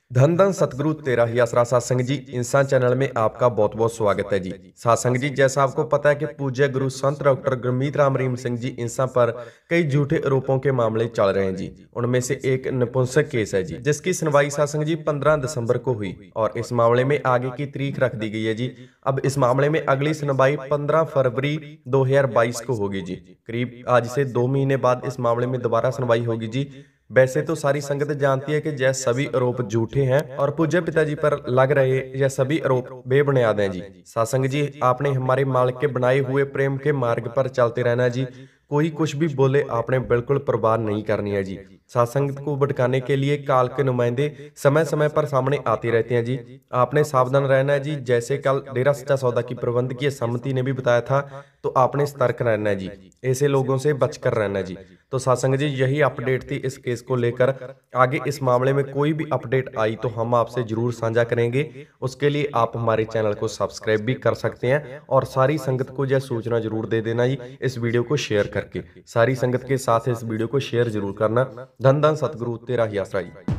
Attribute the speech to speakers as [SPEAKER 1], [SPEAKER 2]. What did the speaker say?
[SPEAKER 1] धन धन सतगुरु तेरा ही आसरा। सत्संग जी, इंसान चैनल में आपका बहुत बहुत स्वागत है जी। सत्संग जी, जैसा आपको पता है कि पूज्य गुरु संत डॉक्टर गुरमीत राम रहीम सिंह जी इंसान पर कई झूठे आरोपों के मामले चल रहे हैं जी। उनमें से एक निपुंसक केस है जी, जिसकी सुनवाई सत्संग जी 15 दिसंबर को हुई और इस मामले में आगे की तारीख रख दी गई है जी। अब इस मामले में अगली सुनवाई 15 फरवरी 2022 को होगी जी। करीब आज से 2 महीने बाद इस मामले में दोबारा सुनवाई होगी जी। वैसे तो सारी संगत जानती है कि यह सभी आरोप झूठे हैं और पूज्य पिताजी पर लग रहे यह सभी आरोप बेबुनियाद हैं जी। सत्संग जी, आपने हमारे मालिक के बनाए हुए प्रेम के मार्ग पर चलते रहना जी। कोई कुछ भी बोले आपने बिल्कुल परवाह नहीं करनी है जी। सत्संग को भटकाने के लिए काल के नुमाइंदे समय समय पर सामने आते रहते हैं जी। आपने सावधान रहना है जी। जैसे कल डेरा सच्चा सौदा की प्रबंधकीय समिति ने भी बताया था, तो आपने सतर्क रहना है जी। ऐसे लोगों से बचकर रहना है जी। तो सत्संग जी, यही अपडेट थी इस केस को लेकर। आगे इस मामले में कोई भी अपडेट आई तो हम आपसे जरूर साझा करेंगे। उसके लिए आप हमारे चैनल को सब्सक्राइब भी कर सकते हैं और सारी संगत को यह सूचना जरूर दे देना जी, इस वीडियो को शेयर करके। सारी संगत के साथ इस वीडियो को शेयर जरूर करना। धन धन सतगुरु तेरा ही आसरा जी।